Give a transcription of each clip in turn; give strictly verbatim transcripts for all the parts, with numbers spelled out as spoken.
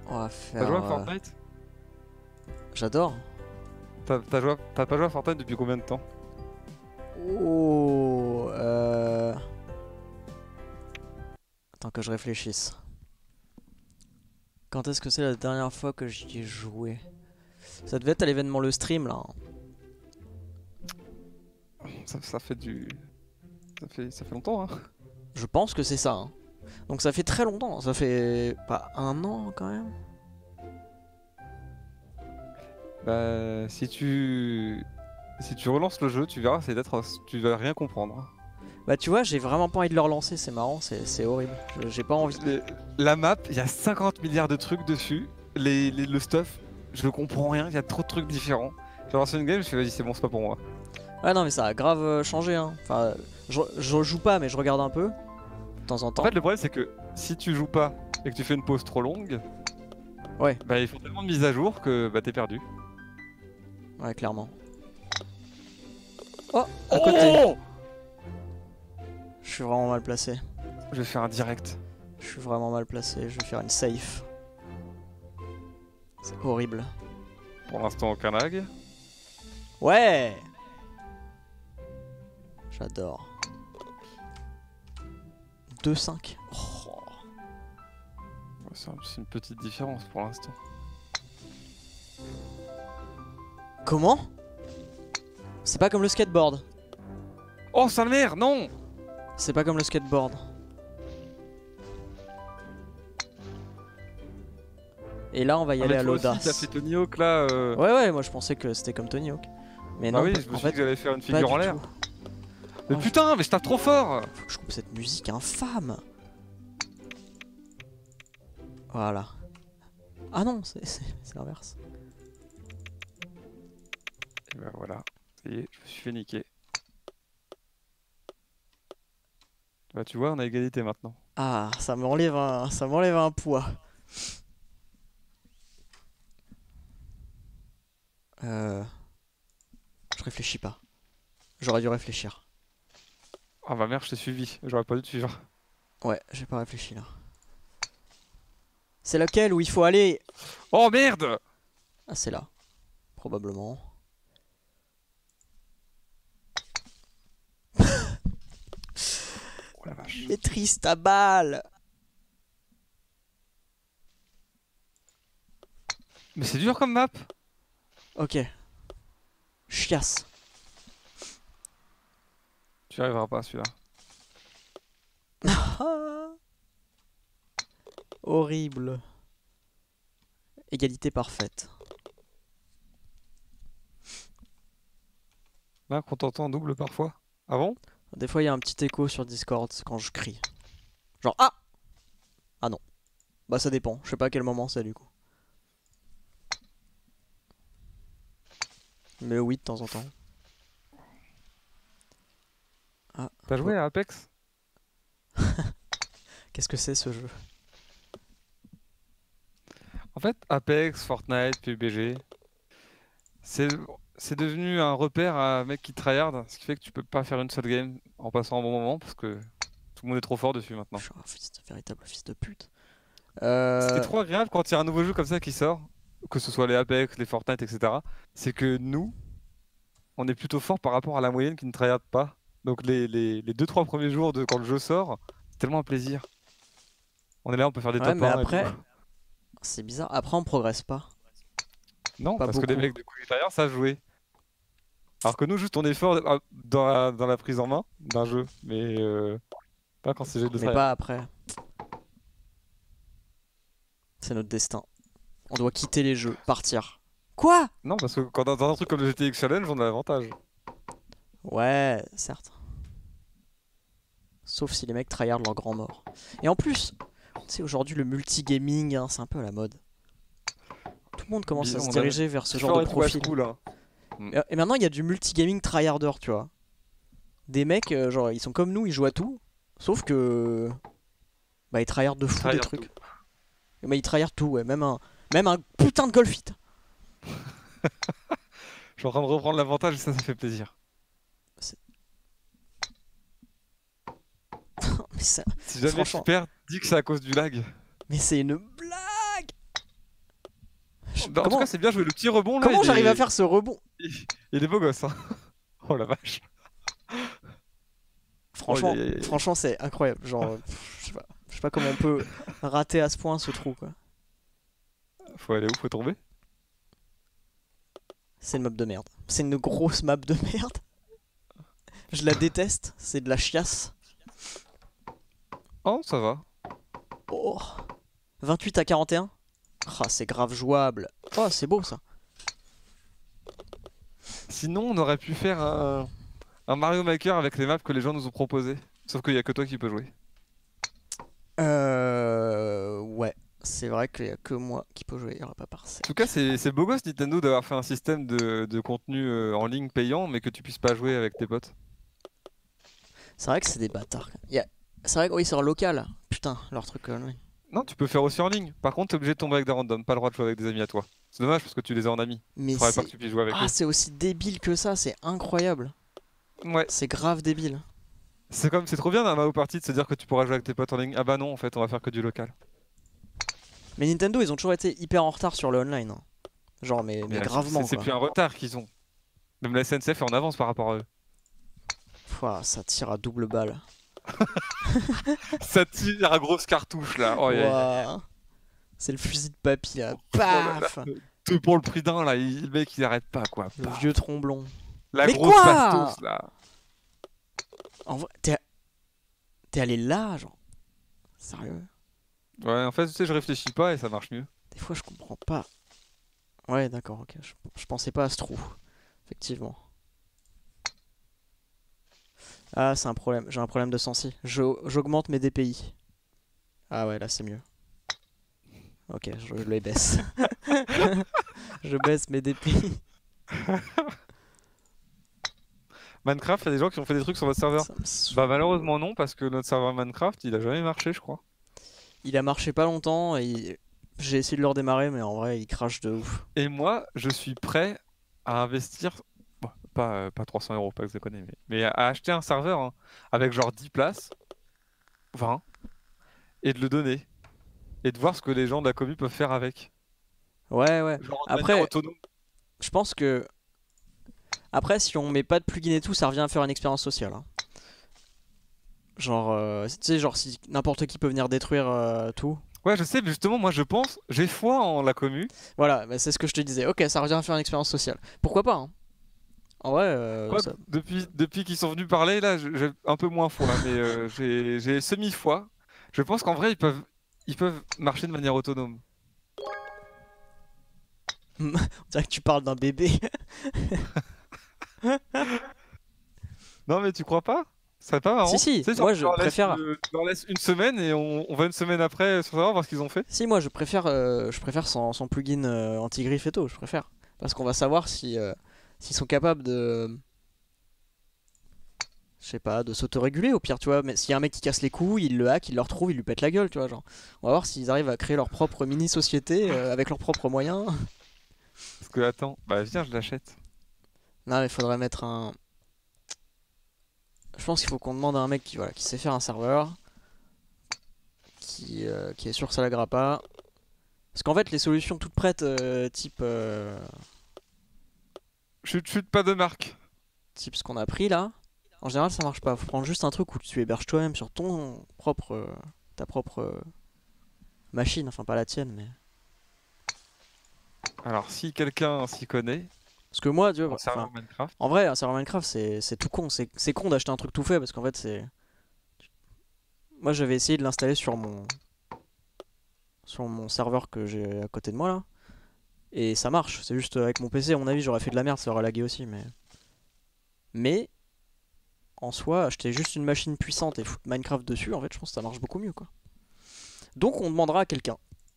On va T'as joué à faire... euh, Fortnite? J'adore. T'as t'as joué à- t'as pas joué à Fortnite depuis combien de temps? Oh... Euh... Attends que je réfléchisse. Quand est-ce que c'est la dernière fois que j'y ai joué? Ça devait être à l'événement Le Stream là. Ça, ça fait du... Ça fait, ça fait longtemps, hein. Je pense que c'est ça. Hein. Donc ça fait très longtemps. Ça fait pas un an quand même. Bah, si tu... Si tu relances le jeu, tu verras, c'est d'être... Tu vas rien comprendre. Bah tu vois, j'ai vraiment pas envie de le relancer. C'est marrant, c'est c'est horrible. Je- J'ai pas envie. Les- La map, il y a cinquante milliards de trucs dessus. Les, les- le stuff, je ne comprends rien, il y a trop de trucs différents. J'ai lancé une game, je me suis dit, vas-y, c'est bon, c'est pas pour moi. Ouais non mais ça a grave euh, changé. Hein. Enfin, je, je joue pas mais je regarde un peu. De temps en temps. En fait, le problème, c'est que si tu joues pas et que tu fais une pause trop longue, Ouais. bah, ils font tellement de mises à jour que bah, t'es perdu. Ouais clairement. Oh, à côté. Oh, Je suis vraiment mal placé. je vais faire un direct. Je suis vraiment mal placé. Je vais faire une safe. C'est horrible. Pour l'instant, aucun lag. Ouais. J'adore. deux cinq. Oh. Ouais, C'est un- c'est une petite différence pour l'instant. Comment? C'est pas comme le skateboard. Oh, sale mère, non! C'est pas comme le skateboard. Et là, on va y Ah, aller mais à toi aussi, T'as l'audace. fait Tony Hawk là. euh, Ouais, ouais, moi je pensais que c'était comme Tony Hawk. Mais Bah non, oui, pas- je me en suis dit fait, que j'allais faire une pas figure du en l'air. tout. Mais Oh, putain, mais je tape trop fort! Faut que je coupe cette musique infâme. Voilà. Ah non, c'est c'est- c'est l'inverse. Et bah voilà, ça y est, je me suis fait niquer. Bah tu vois, on a égalité maintenant. Ah, ça m'enlève un, ça m'enlève un poids. Euh... Je réfléchis pas. J'aurais dû réfléchir. Ah bah merde, je t'ai suivi, j'aurais pas dû te suivre. Ouais, j'ai pas réfléchi là. C'est lequel où il faut aller? Oh merde! Ah, c'est là. Probablement. Oh la vache. Maîtrise ta balle! Mais c'est dur comme map! Ok. Chiasse. Tu y arriveras pas celui-là. Ah. Horrible. Égalité parfaite. Là, qu'on t'entend en double parfois. Ah bon? Des fois, il y a un petit écho sur Discord quand je crie. Genre, ah! Ah non. Bah, ça dépend. Je sais pas à quel moment c'est du coup. Mais oui, de temps en temps. Ah. T'as joué à Apex? Qu'est-ce que c'est ce jeu? En fait, Apex, Fortnite, P U B G, c'est c'est devenu un repère à un mec qui tryhard, ce qui fait que tu peux pas faire une seule game en passant un bon moment parce que tout le monde est trop fort dessus maintenant. Je suis un fils de véritable fils de pute. C'était Euh... trop agréable quand il y a un nouveau jeu comme ça qui sort, que ce soit les Apex, les Fortnite, et cetera. C'est que nous, on est plutôt fort par rapport à la moyenne qui ne tryhard pas. Donc les, les, les deux trois premiers jours de quand le jeu sort, c'est tellement un plaisir. On est là, on peut faire des Ouais, top mais un et après, tout. c'est bizarre. Après, on progresse pas. Non, Pas parce que les beaucoup. mecs de qui tryhard savent jouer. Alors que nous, juste on est fort euh, dans la, dans la prise en main d'un jeu, mais euh, pas quand c'est jeu de Mais tryhard. pas après. C'est notre destin. On doit quitter les jeux, partir. Quoi? Non, parce que quand dans un truc comme le G T X Challenge, on a l'avantage. Ouais, certes. Sauf si les mecs tryhardent leur grand mort. Et en plus, tu sais, aujourd'hui, le multigaming, hein, c'est un peu à la mode. Tout le monde commence à On se a- diriger vers ce C'est genre fort de et tout à profil. school, hein. Et et maintenant, il y a du multigaming tryharder, tu vois. Des mecs, euh, genre, ils sont comme nous, ils jouent à tout. Sauf que. Bah, ils tryhardent de fou des Tryhard trucs. tout. Mais ils tryhardent tout, ouais. Même un, même un putain de golf it. Je suis en train de reprendre l'avantage et ça, ça fait plaisir. Mais ça- Si jamais Franchement. tu perds, dis que c'est à cause du lag. mais c'est une blague! Je- Bah, en tout Comment, cas, c'est bien joué. Le petit rebond là, comment il j'arrive à est, faire ce rebond? il il est beau gosse. Hein. Oh la vache. Oh, aïe, Franchement, aïe, aïe, aïe. franchement, c'est incroyable. Genre, euh, pff, je sais pas, je sais pas comment on peut rater à ce point ce trou, quoi. Faut aller où? Faut tomber? C'est une map de merde. C'est une grosse map de merde. Je la déteste. C'est de la chiasse. Oh, ça va. Oh. vingt-huit à quarante et un. Ah, c'est grave jouable. Oh, c'est beau ça. Sinon, on aurait pu faire un, un Mario Maker avec les maps que les gens nous ont proposées. Sauf qu'il y a que toi qui peux jouer. Euh. Ouais. C'est vrai qu'il y a que moi qui peux jouer. Il y aura pas par En tout cas, sec. c'est c'est beau gosse Nintendo d'avoir fait un système de, de contenu euh, en ligne payant, mais que tu puisses pas jouer avec tes potes. C'est vrai que c'est des bâtards. Il y a- C'est vrai que oui, c'est leur local. Putain, leur truc. euh, oui. Non, tu peux faire aussi en ligne. Par contre, t'es obligé de tomber avec des randoms, pas le droit de jouer avec des amis à toi. C'est dommage parce que tu les as en amis. Mais Faudrait pas que c'est. tu puisses jouer avec Ah, eux. c'est aussi débile que ça. C'est incroyable. Ouais, C'est grave débile. c'est comme c'est trop bien d'un Mario Party de se dire que tu pourras jouer avec tes potes en ligne. Ah bah non, en fait, on va faire que du local. Mais Nintendo, ils ont toujours été hyper en retard sur le online, hein. Genre, mais, mais Mais là, c'est gravement, c'est quoi. plus un retard qu'ils ont. Même la S N C F est en avance par rapport à eux. Pouah, ça tire à double balle. Ça tire à grosse cartouche là. Oh, aïe, aïe, aïe. Ouah. C'est le fusil de papy, là. Oh là là. Paf. Deux pour le prix d'un là, il- le mec il arrête pas quoi. Le Paf. vieux tromblon. La Mais grosse quoi bastos là. En vrai, t'es t'es allé là, genre. Sérieux? Ouais, en fait, tu sais, je réfléchis pas et ça marche mieux. Des fois, je comprends pas. Ouais, d'accord, ok. Je, je pensais pas à ce trou. Effectivement. Ah, c'est un problème. J'ai un problème de sensi. Je- J'augmente mes D P I. Ah ouais, là, c'est mieux. Ok, je les baisse. Je baisse mes D P I. Minecraft, il y a des gens qui ont fait des trucs sur votre serveur. Ça me saoule. Bah malheureusement non, parce que notre serveur Minecraft, il a jamais marché, je crois. Il a marché pas longtemps et j'ai essayé de le redémarrer, mais en vrai, il crache de ouf. Et moi, je suis prêt à investir, bon, pas, euh, pas trois cents euros, pas que je déconne, mais, mais à acheter un serveur hein, avec genre dix places, vingt, et de le donner. Et de voir ce que les gens de la commu peuvent faire avec. Ouais, ouais. Genre de manière Après, autonome. je pense que. Après, si on met pas de plugin et tout, ça revient à faire une expérience sociale, hein. Genre, euh, tu sais, genre si n'importe qui peut venir détruire euh, tout. Ouais, je sais, mais justement, moi je pense, j'ai foi en la commu. Voilà, bah, c'est ce que je te disais. Ok, ça revient à faire une expérience sociale. Pourquoi pas, hein. En vrai, euh, Quoi, ça- depuis, depuis qu'ils sont venus parler, là, je- j'ai un peu moins foi, là, mais euh, j'ai j'ai semi-foi. Je pense qu'en vrai, ils peuvent, ils peuvent marcher de manière autonome. on dirait que tu parles d'un bébé. Non, mais tu crois pas? Ça serait pas marrant? Si, si, Tu sais, genre, moi tu je leur laisses, préfère. euh, tu leur laisses une semaine et on, on va une semaine après sur savoir voir ce qu'ils ont fait. Si, moi je préfère, euh, je préfère sans, sans plugin euh, anti-griffe et tout, je préfère. Parce qu'on va savoir si euh, s'ils sont capables de. Je sais pas, de s'autoréguler au pire, tu vois. Mais s'il y a un mec qui casse les couilles, il le hack, il le retrouve, il lui pète la gueule, tu vois. Genre. On va voir s'ils arrivent à créer leur propre mini-société euh, avec leurs propres moyens. Parce que, attends, bah viens, je l'achète. Non, mais faudrait mettre un. Je pense qu'il faut qu'on demande à un mec qui, voilà, qui sait faire un serveur, qui, euh, qui est sur Salagrappa. Parce qu'en fait, les solutions toutes prêtes, euh, type, euh, Chute, chute, pas de marque. type ce qu'on a pris là, en général ça marche pas. Faut prendre juste un truc où tu héberges toi-même sur ton propre, euh, ta propre euh, machine, enfin pas la tienne, mais. Alors, si quelqu'un s'y connaît, Parce que moi, tu vois, en enfin, serveur Minecraft, en vrai, un serveur Minecraft c'est c'est tout con. C'est c'est con d'acheter un truc tout fait parce qu'en fait c'est. Moi j'avais essayé de l'installer sur mon sur mon serveur que j'ai à côté de moi là. Et ça marche, c'est juste avec mon P C, à mon avis j'aurais fait de la merde, ça aurait lagué aussi, mais. Mais, en soi, acheter juste une machine puissante et foutre Minecraft dessus, en fait je pense que ça marche beaucoup mieux quoi. Donc on demandera à quelqu'un.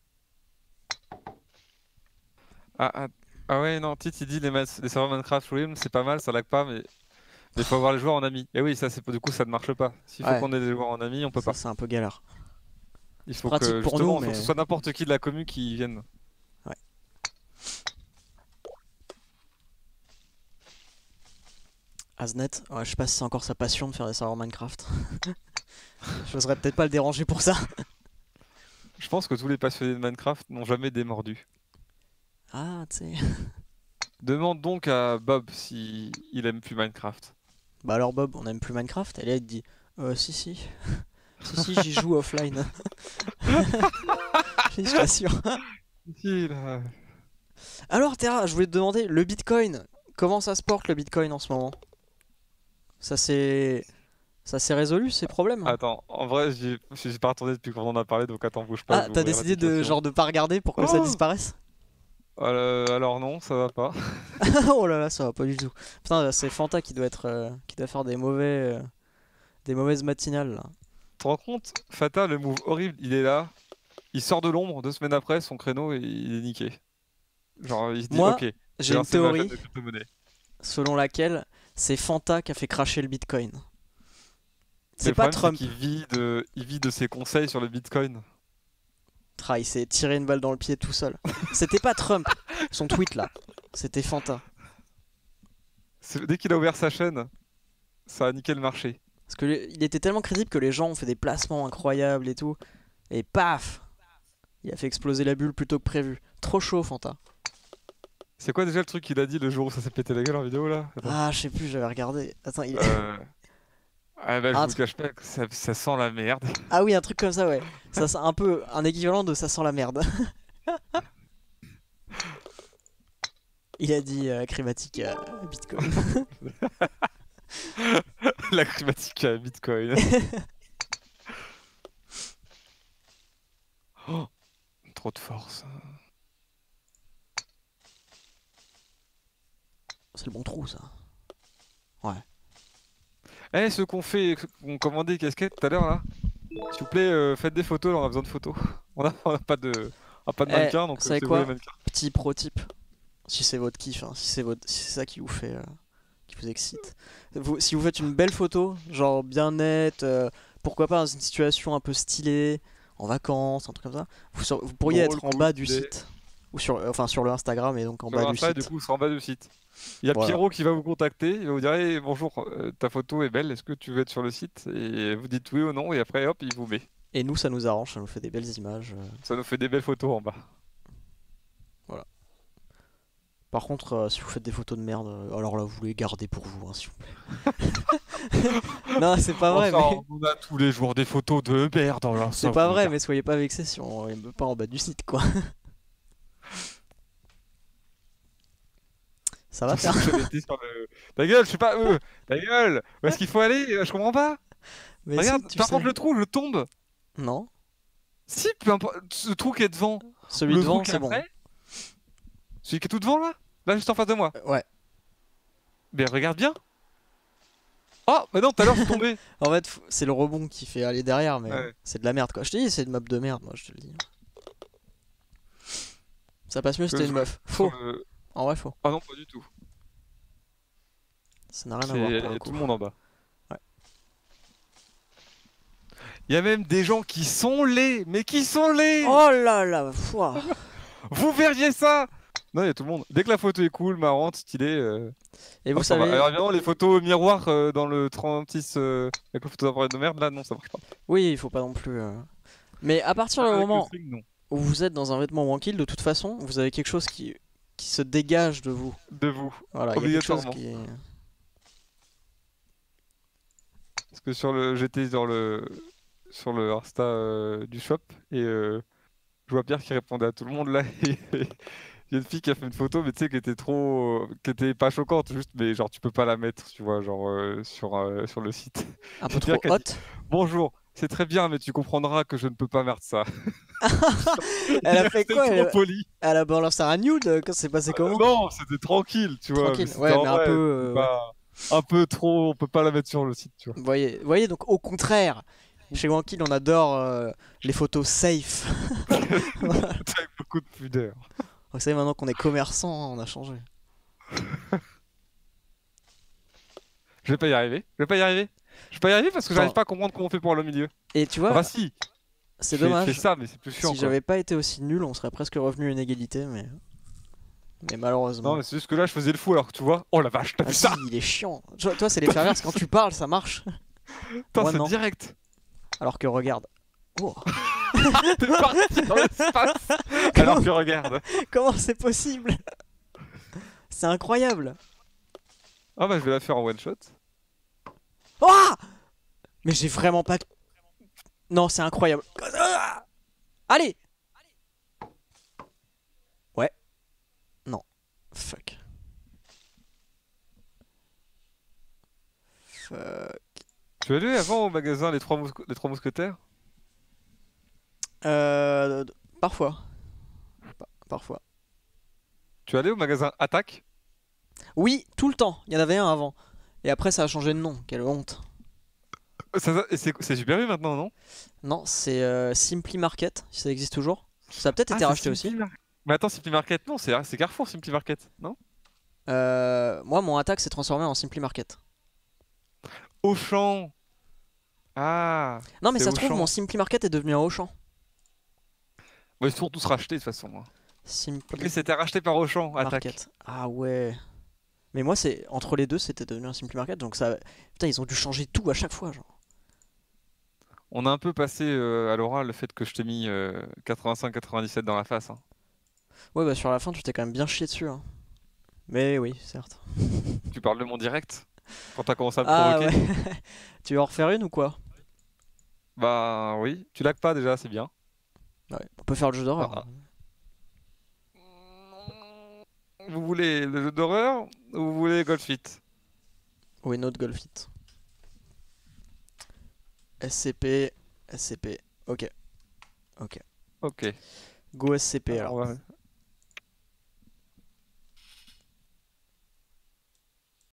ah, ah, ah ouais, non, Tite, il dit les, ma- les serveurs Minecraft Realm, c'est pas mal, ça lag pas, mais il faut avoir les joueurs en ami. Et oui, ça, c'est du coup, ça ne marche pas. S'il faut Ouais, qu'on ait des joueurs en ami, on peut ça pas. c'est un peu galère. Il faut Pratique que, pour justement, nous, faut que ce mais. soit n'importe qui de la commu qui vienne. Ouais. Aznet, ouais, je sais pas si c'est encore sa passion de faire des serveurs Minecraft. J'oserais peut-être pas le déranger pour ça. Je pense que tous les passionnés de Minecraft n'ont jamais démordu. Ah, tu sais. Demande donc à Bob si il aime plus Minecraft. Bah alors Bob, on aime plus Minecraft? Et là il te dit, euh, si si, si si, j'y joue offline. Je je t'assure. Si, là. Alors Terra, je voulais te demander, le Bitcoin, comment ça se porte le Bitcoin en ce moment? Ça s'est... Ça s'est résolu ces problèmes? Attends, en vrai, j'y j'y pas retourné depuis qu'on en a parlé, donc attends, bouge pas, je Ah, vais t'as ouvrir décidé de l'application. genre de pas regarder pour que ça Oh disparaisse? Euh, alors non, ça va pas. Oh là là, ça va pas du tout. Putain, c'est Fanta qui doit être, euh, qui doit faire des mauvais, euh, des mauvaises matinales là. Tu te rends compte? Fata, le move horrible, il est là, il sort de l'ombre, deux semaines après, son créneau, et il est niqué. Genre, il se dit, Moi, ok, je j'ai vais une lancer ma chaîne théorie de crypto-monnaie. selon laquelle c'est Fanta qui a fait cracher le Bitcoin. Mais C'est le pas problème, c'est Trump. qu'il vit de... il vit de ses conseils sur le Bitcoin. Tra, il s'est tiré une balle dans le pied tout seul. C'était pas Trump, son tweet là. C'était Fanta. C'est- Dès qu'il a ouvert sa chaîne, ça a niqué le marché. Parce que le- il était tellement crédible que les gens ont fait des placements incroyables et tout. Et paf, il a fait exploser la bulle plutôt que prévu. Trop chaud Fanta. C'est quoi déjà le truc qu'il a dit le jour où ça s'est pété la gueule en vidéo là? Attends. Ah, je sais plus, j'avais regardé. Attends, il... Euh... Ah bah je un vous le truc- cache pas que ça, ça sent la merde. Ah oui, un truc comme ça, ouais. Ça sent un peu un équivalent de ça sent la merde. Il a dit euh, Crématique euh, Bitcoin. La climatique à Bitcoin. Oh, trop de force. C'est le bon trou, ça. Ouais. Eh, ceux qu'on fait, qu'on commandé des casquettes tout à l'heure là, s'il vous plaît, euh, faites des photos, là, on a besoin de photos. On a, on a pas de, on a pas de Eh, mannequin, vous donc euh, savez c'est vous les quoi? mannequins. Petit pro type. Si c'est votre kiff, hein, si c'est votre... si c'est ça qui vous fait, euh, qui vous excite. Vous- si vous faites une belle photo, genre bien nette, euh, pourquoi pas dans une situation un peu stylée, en vacances, un truc comme ça, vous, sur- vous pourriez Drôle, être en cool, bas du stylé. site. Ou sur, euh, enfin sur le Instagram et donc en Sur bas du Insta, du site. coup, c'est en bas du site. Il y a Voilà. Pierrot qui va vous contacter, il va vous dire hey, bonjour, euh, ta photo est belle, est-ce que tu veux être sur le site? Et vous dites oui ou non, et après hop, il vous met. Et nous, ça nous arrange, ça nous fait des belles images. euh, Ça nous fait des belles photos en bas. Voilà. Par contre, euh, si vous faites des photos de merde, euh, alors là, vous les gardez pour vous, hein, s'il vous plaît. Non, c'est pas vrai, Enfin, mais... on a tous les jours des photos de merde dans la C'est pas vrai, mais soyez pas vexés si on est pas en bas du site, quoi. Ça va faire? J'avais été sur le... Ta gueule, je sais pas, euh, ta gueule, où est-ce qu'il faut aller? Euh, Je comprends pas. Mais Regarde, si, tu peu sais. importe le trou, je tombe. Non. Si, peu importe, ce trou qui est devant, Celui le devant, trou qui est c'est bon. après, celui qui est tout devant là, là juste en face de moi. Euh, Ouais. Mais regarde bien. Oh, mais non, tout à l'heure je suis tombé. En fait, f- c'est le rebond qui fait aller derrière, mais Ouais. c'est de la merde, quoi. Je te dis, c'est une meuf de merde, moi, je te le dis. Ça passe mieux si Que c'était une sur- meuf. sur Faux. le- En vrai, faux. Ah non, pas du tout. Ça n'a rien à C'est- voir, Il y pour a le tout coup. le monde en bas. Ouais. Il y a même des gens qui sont laids, mais qui sont laids. Oh là là, foi. Vous verriez ça. Non, il y a tout le monde. Dès que la photo est cool, marrante, stylée. euh, Et vous hop, ça va. savez... Alors évidemment, les photos miroirs euh, dans le trente-six euh, avec les photos d'appareil de merde, là, non, ça marche pas. Oui, il faut pas non plus... euh, Mais à partir du Avec le moment string, non. où vous êtes dans un vêtement wankill, de toute façon, vous avez quelque chose qui, qui se dégage de vous. De vous. Voilà, il y a quelque chose Obligatoirement. qui... Parce que sur le, j'étais sur le, sur le Insta euh, du shop et euh, je vois Pierre qui répondait à tout le monde là. Et il y a une fille qui a fait une photo, mais tu sais, qui était trop, qui était pas choquante, juste, mais genre tu peux pas la mettre, tu vois, genre euh, sur, euh, sur le site. Un peu C'est Pierre trop qui a dit, haute. bonjour, c'est très bien, mais tu comprendras que je ne peux pas mettre ça. Elle Il a est fait resté quoi? trop Elle, poli. elle a balancé un nude? Quand c'est passé Euh, comment? non, c'était tranquille, tu vois. Tranquille. Mais c'était Ouais, en mais un vrai, peu, c'était euh, pas- un peu trop, on peut pas la mettre sur le site, tu vois. Vous voyez, vous voyez, donc au contraire, chez Wankill, on adore euh, les photos safe. Voilà. Avec beaucoup de pudeur. Vous savez, maintenant qu'on est commerçant, on a changé. Je vais pas y arriver. Je vais pas y arriver. Je vais pas y arriver parce que Attends. j'arrive pas à comprendre comment on fait pour aller au milieu. Et tu vois, Enfin si, c'est je fais- je fais dommage. ça, mais c'est plus chiant Si quoi. j'avais pas été aussi nul, on serait presque revenu à une égalité, mais... Mais malheureusement... Non, mais c'est juste que là, je faisais le fou alors que tu vois. Oh la vache, t'as Ah vu si, ça? il est chiant. Tu vois, toi, c'est les perverses, quand tu parles, ça marche. Putain, moi, c'est non. direct. Alors que regarde. Oh. T'es parti dans l'espace. Alors que regarde. Comment c'est possible? C'est incroyable. Ah bah je vais la faire en one shot. Oh mais j'ai vraiment pas... Non, c'est incroyable. Allez. Ouais. Non. Fuck. Fuck. Tu es allé avant au magasin Les Trois, Mousque- les Trois Mousquetaires? Euh... Parfois. Pa- Parfois. Tu es allé au magasin Attaque? Oui, tout le temps. Il y en avait un avant. Et après, ça a changé de nom. Quelle honte. Ça- ça- et C'est c'est Super U maintenant, non? Non, c'est euh, Simply Market. Si ça existe toujours. Ça a peut-être Ah, été c'est racheté Simply aussi. Mar- Mais attends, Simply Market, non, c'est c'est Carrefour Simply Market, non? Euh, moi, mon attaque s'est transformé en Simply Market. Auchan. Ah, Non, mais c'est ça se trouve, Auchan. mon Simply Market est devenu un Auchan. Bah, ils sont tous rachetés de toute façon, hein. Simply Ok, c'était racheté par Auchan, Attaque. Market. Ah ouais. Mais moi, c'est entre les deux, c'était devenu un Simply Market. Donc ça. Putain, ils ont dû changer tout à chaque fois, genre. On a un peu passé euh, à l'oral le fait que je t'ai mis euh, quatre-vingt-cinq quatre-vingt-dix-sept dans la face, hein. Ouais, bah sur la fin, tu t'es quand même bien chié dessus, hein. Mais oui, certes. Tu parles de mon direct? Quand t'as commencé à me Ah provoquer? ouais. Tu veux en refaire une ou quoi? Bah oui, tu lags pas déjà, c'est bien. Ouais, on peut faire le jeu d'horreur, Ah, hein. vous voulez le jeu d'horreur ou vous voulez Golf Fit? Oui, notre Golf It. S C P, S C P. Ok, ok. Ok. Go S C P Alors, alors. on va-